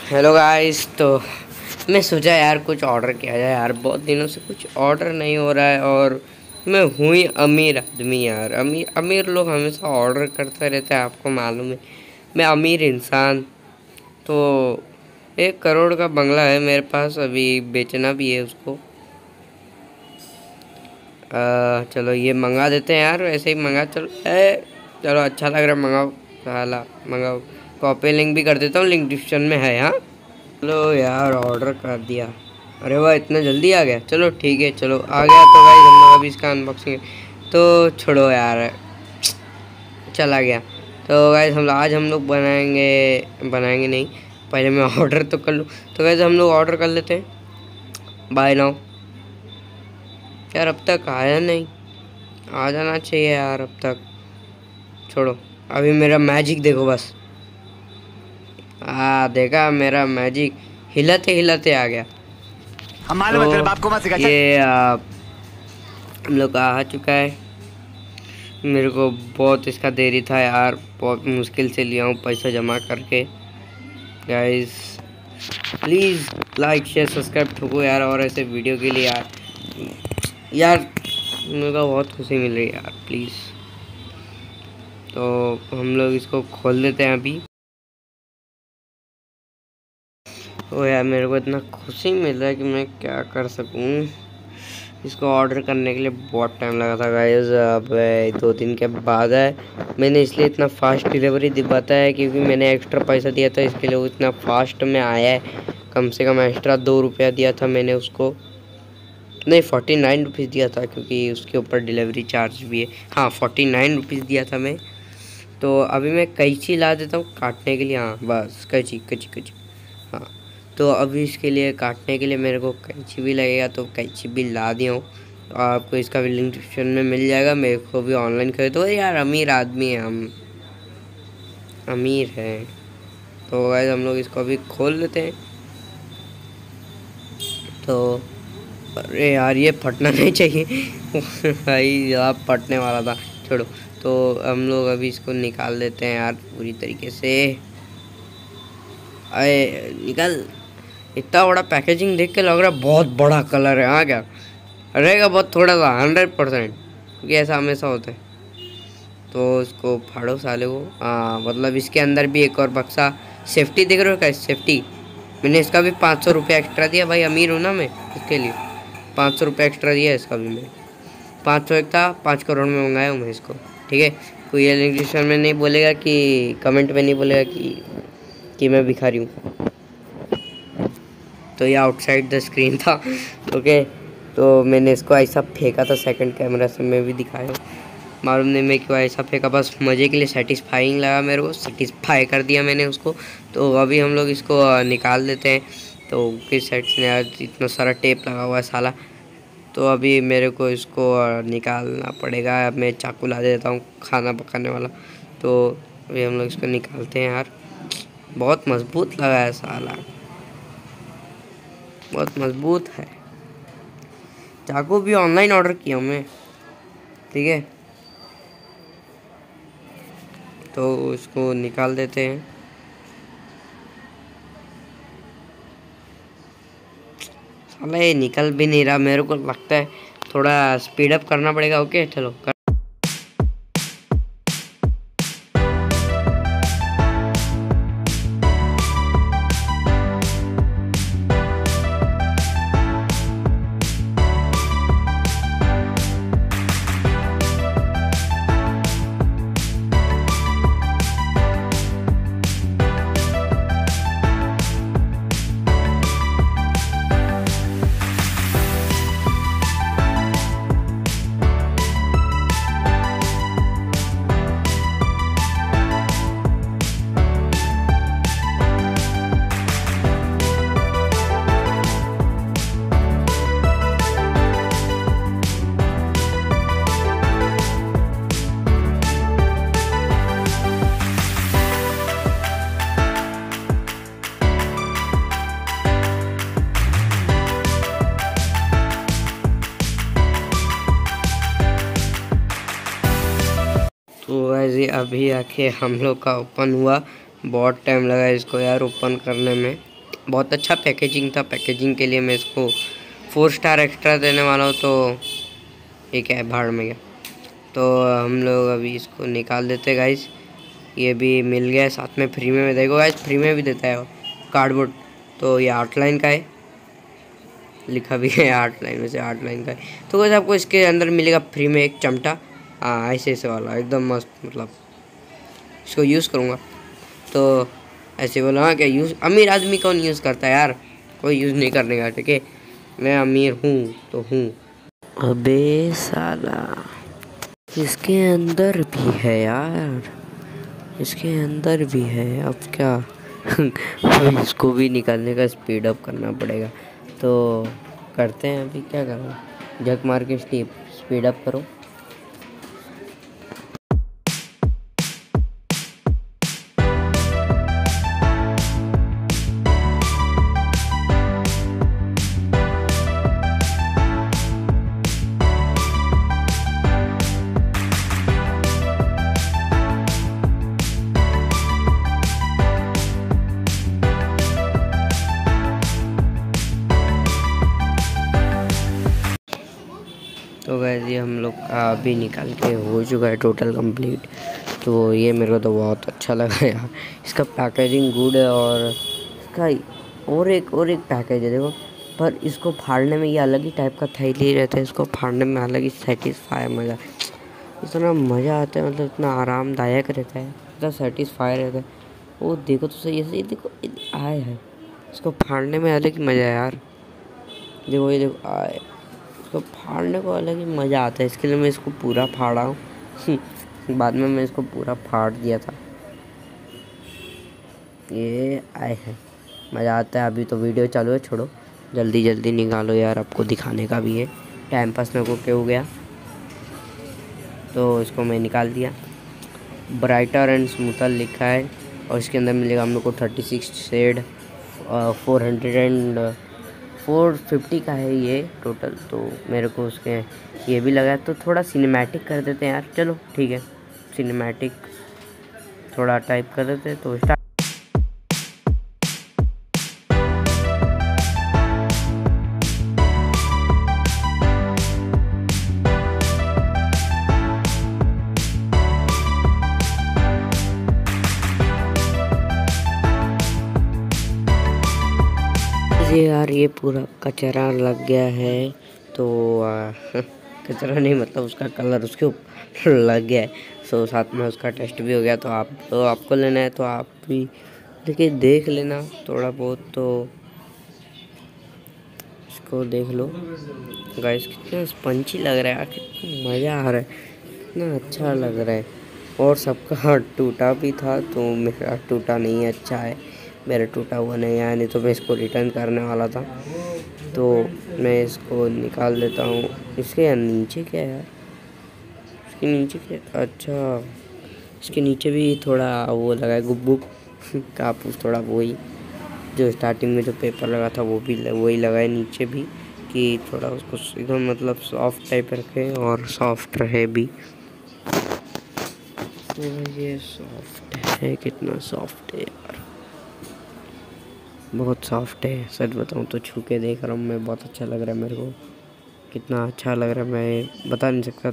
Hello guys. तो मैं सोचा यार कुछ ऑर्डर किया जाए यार, बहुत दिनों से कुछ ऑर्डर नहीं हो रहा है। और मैं हूँ ही अमीर आदमी यार, अमीर अमीर लोग हमेशा ऑर्डर करते रहते हैं, आपको मालूम है। मैं अमीर इंसान। तो 1 करोड़ का बंगला है मेरे पास, अभी बेचना भी है उसको। चलो ये मंगा देते हैं यार, ऐसे ही मंगा। चलो अच्छा लग रहा है, मंगाओ साला मंगाओ। कॉपी लिंक भी कर देता हूँ, लिंक डिस्क्रिप्शन में है। हाँ चलो यार ऑर्डर कर दिया। अरे वाह इतना जल्दी आ गया, चलो ठीक है, चलो आ गया। तो भाई हम लोग अभी इसका अनबॉक्सिंग तो छोड़ो यार, चला गया। तो गाइस आज हम लोग बनाएंगे नहीं, पहले मैं ऑर्डर तो कर लूँ। तो गाइस हम लोग ऑर्डर कर लेते हैं। Bye now. यार अब तक आया नहीं, आ जाना चाहिए यार अब तक। छोड़ो, अभी मेरा मैजिक देखो बस। देखा मेरा मैजिक, हिलाते हिलाते आ गया। हम मालूम है तेरे बाप को मत सिखा। ये हम लोग का आ चुका है। मेरे को बहुत इसका देरी था यार, बहुत मुश्किल से लिया हूँ पैसा जमा करके। Guys please like share subscribe ठोको यार, और ऐसे वीडियो के लिए यार मेरे को बहुत खुशी मिल रही है यार, प्लीज़। तो हम लोग इसको खोल देते हैं अभी। तो यार मेरे को इतना खुशी मिल रहा है कि मैं क्या कर सकूं। इसको ऑर्डर करने के लिए बहुत टाइम लगा था गाइस, अब 2 दिन के बाद है। मैंने इसलिए इतना फास्ट डिलीवरी दिखाता है क्योंकि मैंने एक्स्ट्रा पैसा दिया था, इसके लिए वो इतना फास्ट में आया है। कम से कम एक्स्ट्रा 2 रुपया दिया था मैंने उसको, नहीं 49 रुपीज़ दिया था, क्योंकि उसके ऊपर डिलीवरी चार्ज भी है। हाँ 49 रुपीज़ दिया था मैं। तो अभी मैं कैंची ला देता हूँ काटने के लिए। हाँ बस कैंची कैंची कैंची। हाँ तो अभी इसके लिए काटने के लिए मेरे को कैंची भी लगेगा, तो कैंची भी ला दिया हूँ। तो आपको इसका भी लिंक डिस्क्रिप्शन में मिल जाएगा। मेरे को भी ऑनलाइन करे तो यार, अमीर आदमी है हम, अमीर हैं। तो गाइस हम लोग इसको अभी खोल लेते हैं। तो अरे यार ये फटना नहीं चाहिए भाई, आप फटने वाला था, छोड़ो। तो हम लोग अभी इसको निकाल देते हैं यार पूरी तरीके से। अरे निकल, इतना बड़ा पैकेजिंग देख के लग रहा है बहुत बड़ा कलर है। हाँ क्या रहेगा, बहुत थोड़ा सा 100%, क्योंकि ऐसा हमेशा होता है। तो इसको फाड़ो साले को। हाँ मतलब इसके अंदर भी एक और बक्सा सेफ्टी देख रहे हो क्या, सेफ्टी। मैंने इसका भी 500 रुपया एक्स्ट्रा दिया भाई, अमीर हूँ ना मैं, इसके लिए 500 रुपया एक्स्ट्रा दिया इसका भी मैं। 500 एक था, 5 करोड़ में मंगाया हूँ मैं इसको, ठीक है। कोई ये लिंक डिस्क्रिप्शन में नहीं बोलेगा कि, कमेंट में नहीं बोलेगा कि मैं भिखारी हूँ। तो ये आउटसाइड द स्क्रीन था ओके। तो मैंने इसको ऐसा फेंका था, सेकंड कैमरा से मैं भी दिखाया, मालूम नहीं मैं क्यों ऐसा फेंका, बस मज़े के लिए। सेटिस्फाइंग लगा मेरे को, सेटिस्फाई कर दिया मैंने उसको। तो अभी हम लोग इसको निकाल देते हैं। तो किस साइड से यार इतना सारा टेप लगा हुआ है साला। तो अभी मेरे को इसको निकालना पड़ेगा। मैं चाकू ला देता हूँ खाना पकाने वाला। तो अभी हम लोग इसको निकालते हैं यार। बहुत मजबूत लगा है साला, बहुत मजबूत है। चाकू भी ऑनलाइन ऑर्डर किया मैं, ठीक है। तो इसको निकाल देते हैं। साला ये निकल भी नहीं रहा, मेरे को लगता है थोड़ा स्पीड अप करना पड़ेगा। ओके चलो तो वैसे अभी आके हम लोग का ओपन हुआ। बहुत टाइम लगा इसको यार ओपन करने में। बहुत अच्छा पैकेजिंग था। पैकेजिंग के लिए मैं इसको 4 स्टार एक्स्ट्रा देने वाला हूँ। तो ये क्या है, भाड़ में गया। तो हम लोग अभी इसको निकाल देते हैं गाइस। ये भी मिल गया साथ में फ्री में। देखो गाइस, फ्री में भी देता है कार्डबोर्ड। तो ये 8 लाइन का है, लिखा भी है 8 लाइन में से 8 लाइन का है। तो गाइस आपको इसके अंदर मिलेगा फ्री में एक चिमटा, ऐसे वाला एकदम मस्त। मतलब इसको यूज़ करूँगा तो ऐसे बोला, हाँ क्या यूज़, अमीर आदमी कौन यूज़ करता है यार, कोई यूज़ नहीं करने का, ठीक है। मैं अमीर हूँ तो हूँ। अबे साला, इसके अंदर भी है यार, इसके अंदर भी है। अब क्या अब इसको भी निकालने का स्पीड अप करना पड़ेगा। तो करते हैं, अभी क्या करना, जग मार के स्पीड अप करो। तो वैसे ये हम लोग का अभी निकाल के हो चुका है टोटल कंप्लीट। तो ये मेरे को तो बहुत अच्छा लगा यार, इसका पैकेजिंग गुड है। और इसका और एक पैकेज है देखो, पर इसको फाड़ने में ये अलग ही टाइप का थैली रहता है। इसको फाड़ने में अलग ही सेटिस्फाई मज़ा, इतना मज़ा आता है, मतलब इतना आरामदायक रहता है, इतना सेटिस्फाई रहता है। वो देखो तो सही, ऐसे देखो आए है, इसको फाड़ने में अलग ही मज़ा है यार। देखो ये देखो आए, इसको फाड़ने को अलग ही मज़ा आता है। इसके लिए मैं इसको पूरा फाड़ा हूँ बाद में मैं इसको पूरा फाड़ दिया था। ये आए हैं, मज़ा आता है। अभी तो वीडियो चालू है, छोड़ो जल्दी जल्दी निकालो यार, आपको दिखाने का भी है। टाइम पास मेरे को क्यों हो गया, तो इसको मैं निकाल दिया। ब्राइटर एंड स्मूथर लिखा है और इसके अंदर मिलेगा हम लोग को 36 शेड, 450 का है ये टोटल। तो मेरे को उसके ये भी लगा, तो थोड़ा सिनेमैटिक कर देते हैं यार। चलो ठीक है, सिनेमैटिक थोड़ा टाइप कर देते हैं। तो स्टार्ट। यार ये पूरा कचरा लग गया है। तो कचरा नहीं, मतलब उसका कलर उसके ऊपर लग गया है। सो साथ में उसका टेस्ट भी हो गया। तो आपको लेना है तो आप भी देखिए, देख लेना थोड़ा बहुत। तो इसको देख लो गाइस, कितना स्पंची लग रहा है यार, कितना मज़ा आ रहा है, कितना अच्छा लग रहा है। और सबका टूटा भी था, तो मेरा टूटा नहीं है, अच्छा है। मेरा टूटा हुआ नहीं आया, नहीं तो मैं इसको रिटर्न करने वाला था। तो मैं इसको निकाल देता हूँ। इसके नीचे क्या है यार, इसके नीचे क्या, अच्छा इसके नीचे भी थोड़ा वो लगा है, गुब्बू कापूस थोड़ा, वही जो स्टार्टिंग में जो पेपर लगा था वो भी वही लगा है नीचे भी, कि थोड़ा उसको एकदम मतलब सॉफ्ट टाइप रखे और सॉफ्ट रहे भी। ये सॉफ्ट है, कितना सॉफ्ट है यार, बहुत सॉफ्ट है। सच बताऊँ तो छू के देख रहा हूँ मैं, बहुत अच्छा लग रहा है मेरे को, कितना अच्छा लग रहा है मैं बता नहीं सकता।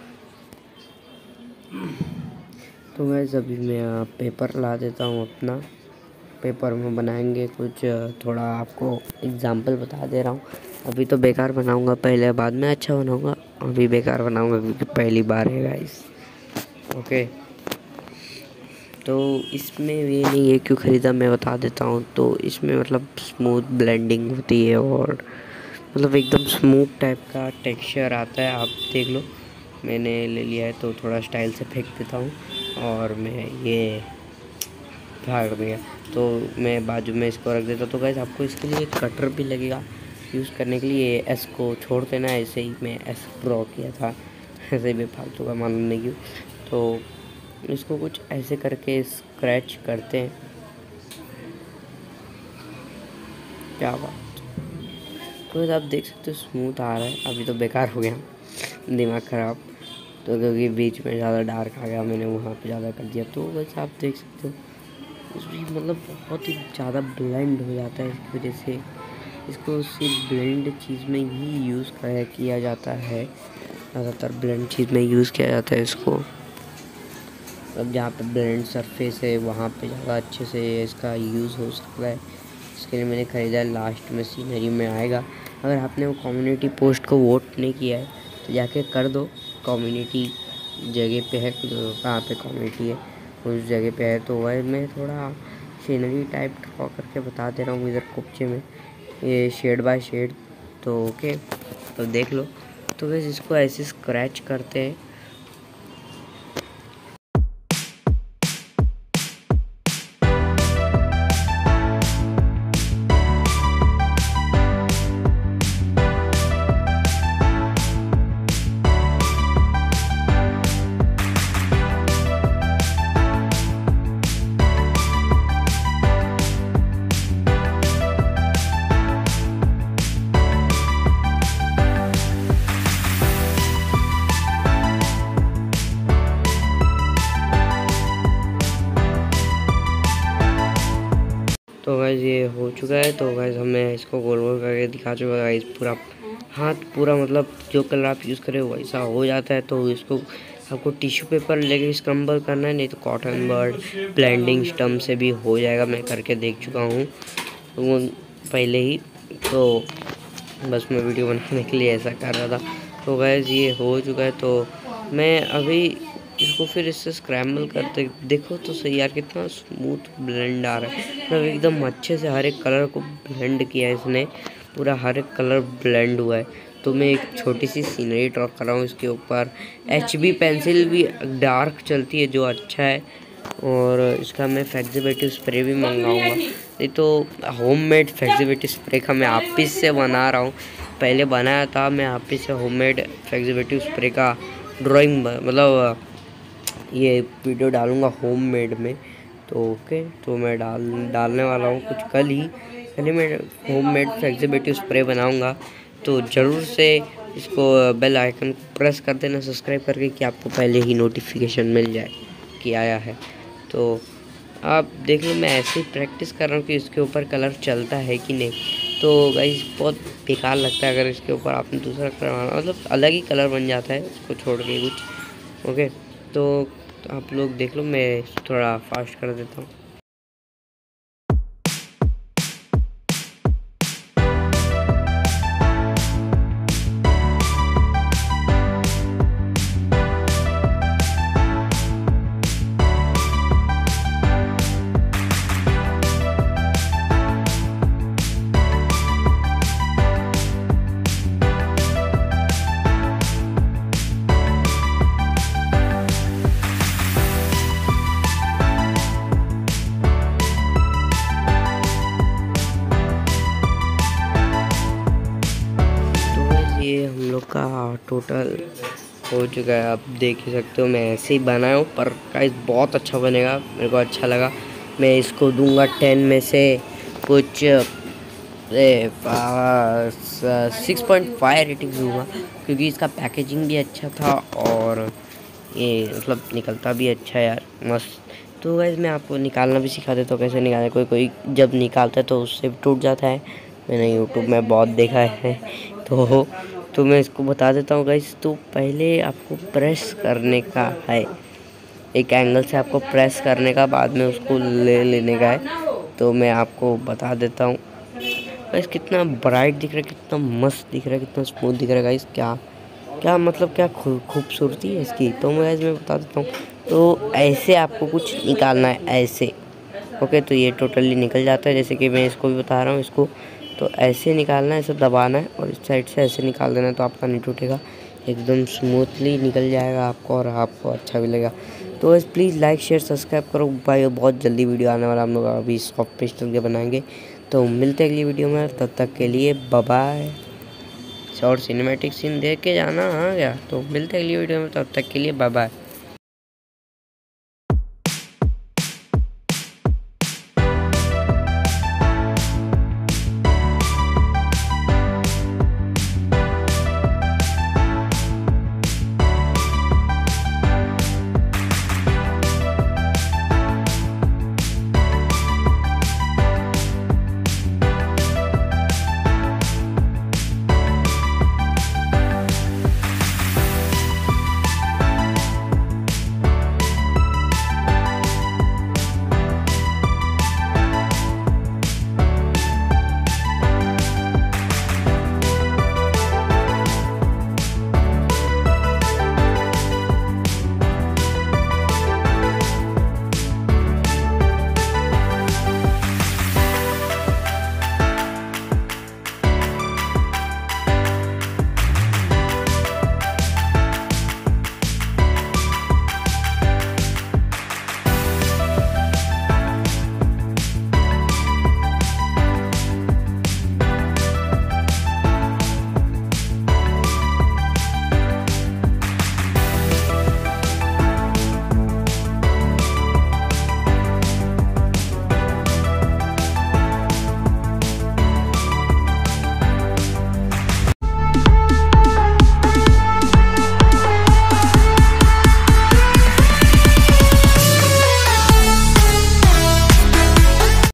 तो मैं अभी मैं पेपर ला देता हूँ अपना। पेपर में बनाएंगे कुछ, थोड़ा आपको एग्जांपल बता दे रहा हूँ। अभी तो बेकार बनाऊँगा पहले, बाद में अच्छा बनाऊँगा। अभी बेकार बनाऊँगा क्योंकि पहली बार है गाइस। ओके, तो इसमें ये नहीं है क्यों ख़रीदा मैं बता देता हूँ। तो इसमें मतलब स्मूथ ब्लेंडिंग होती है और मतलब एकदम स्मूथ टाइप का टेक्सचर आता है। आप देख लो, मैंने ले लिया है तो थोड़ा स्टाइल से फेंक देता हूँ और मैं ये फाड़ दिया। तो मैं बाजू में इसको रख देता। तो गाइस आपको इसके लिए एक कटर भी लगेगा यूज़ करने के लिए। एस को छोड़ देना, ऐसे ही मैं एस ड्रॉ किया था, ऐसे ही बेफालतू का मालूम नहीं क्यों। तो इसको कुछ ऐसे करके स्क्रैच करते हैं। क्या बात, तो आप देख सकते हो स्मूथ आ रहा है। अभी तो बेकार हो गया, दिमाग ख़राब, तो क्योंकि बीच में ज़्यादा डार्क आ गया, मैंने वहाँ पे ज़्यादा कर दिया। तो वैसे आप देख सकते हो मतलब बहुत ही ज़्यादा ब्लेंड हो जाता है। इसकी वजह से इसको सिर्फ ब्लेंड चीज़ में ही यूज़ किया जाता है, ज़्यादातर ब्लेंड चीज़ में यूज़ किया जाता है इसको। अब जहाँ पे ब्लेंड सरफेस है वहाँ पे ज़्यादा अच्छे से इसका यूज़ हो सकता है। इसके लिए मैंने ख़रीदा है, लास्ट में सीनरी में आएगा। अगर आपने वो कम्युनिटी पोस्ट को वोट नहीं किया है तो जाके कर दो। कम्युनिटी जगह पे है, कहाँ पे कम्युनिटी है उस जगह पे है। तो वह मैं थोड़ा सीनरी टाइप ड्रॉ करके बता दे रहा हूँ इधर कुप्चे में, ये शेड बाय शेड। तो ओके, तो देख लो। तो बस इसको ऐसे स्क्रैच करते हैं। तो गाइस ये हो चुका है। तो गाइस हमें इसको गोल गोल करके दिखा चुका है गाइस। पूरा हाथ पूरा मतलब जो कलर आप यूज़ करें वैसा हो जाता है। तो इसको आपको टिश्यू पेपर लेके स्क्रम्बल करना है, नहीं तो कॉटन बर्ड ब्लेंडिंग स्टम्प से भी हो जाएगा। मैं करके देख चुका हूँ वो पहले ही। तो बस मैं वीडियो बनाने के लिए ऐसा कर रहा था। तो गाइस ये हो चुका है। तो मैं अभी इसको फिर इससे स्क्रैम्बल करते देखो तो सही यार, कितना स्मूथ ब्लेंड आ रहा है। मतलब एकदम अच्छे से हर एक कलर को ब्लेंड किया है इसने, पूरा हर एक कलर ब्लेंड हुआ है। तो मैं एक छोटी सी सीनरी ड्रॉ कर रहा हूँ इसके ऊपर। HB पेंसिल भी डार्क चलती है जो अच्छा है। और इसका मैं फ्लेक्सिबिलिटी स्प्रे भी मंगाऊंगा। नहीं तो होममेड फ्लेक्सिबिलिटी स्प्रे का मैं आप ही से बना रहा हूँ। पहले बनाया था मैं आप ही से होममेड फ्लेक्सिबिलिटी स्प्रे का ड्राइंग, मतलब ये वीडियो डालूंगा होममेड में। तो ओके, तो मैं डालने वाला हूँ कुछ कल ही मैं होममेड फ्लेक्सिबिलिटी स्प्रे बनाऊंगा। तो ज़रूर से इसको बेल आइकन को प्रेस कर देना सब्सक्राइब करके, कि आपको पहले ही नोटिफिकेशन मिल जाए कि आया है। तो आप देख लो, मैं ऐसे ही प्रैक्टिस कर रहा हूँ कि इसके ऊपर कलर चलता है कि नहीं। तो गाइस बहुत बेकार लगता है अगर इसके ऊपर आपने दूसरा कलर बनाना, मतलब अलग ही कलर बन जाता है इसको छोड़ के कुछ। ओके, तो आप लोग देख लो, मैं थोड़ा फास्ट कर देता हूँ। ये हम लोग का टोटल हो चुका है, आप देख ही सकते हो। मैं ऐसे ही बनाया हूँ, पर गाइस बहुत अच्छा बनेगा, मेरे को अच्छा लगा। मैं इसको दूंगा 10 में से कुछ 6.5 रेटिंग दूंगा, क्योंकि इसका पैकेजिंग भी अच्छा था और ये मतलब निकलता भी अच्छा है यार, मस्त। तो गाइस मैं आपको निकालना भी सिखा देता हूँ कैसे निकालना। कोई जब निकालता है तो उससे टूट जाता है, मैंने यूट्यूब में बहुत देखा है। तो मैं इसको बता देता हूँ गाइस। तो पहले आपको प्रेस करने का है, एक एंगल से आपको प्रेस करने का, बाद में उसको ले लेने का है। तो मैं आपको बता देता हूँ गाइस। कितना ब्राइट दिख रहा है, कितना मस्त दिख रहा है, कितना स्मूथ दिख रहा है गाइस। क्या मतलब क्या खूबसूरती है इसकी। तो मैं बता देता हूँ। तो ऐसे आपको कुछ निकालना है, ऐसे। ओके, तो ये टोटली निकल जाता है, जैसे कि मैं इसको भी बता रहा हूँ। इसको तो ऐसे निकालना है, ऐसे दबाना है और इस साइड से ऐसे निकाल देना है, तो आपका नहीं टूटेगा, एकदम स्मूथली निकल जाएगा आपको और आपको अच्छा भी लगेगा। तो बस प्लीज़ लाइक शेयर सब्सक्राइब करो भाई, बहुत जल्दी वीडियो आने वाला, हम लोग अभी सॉफ्ट पिस्टल के बनाएंगे। तो मिलते हैं अगली वीडियो में, तब तक के लिए बाय बाय। और सिनेमैटिक सीन देख के जाना, हाँ क्या। तो मिलते हैं अगली वीडियो में, तब तक के लिए बाय बाय।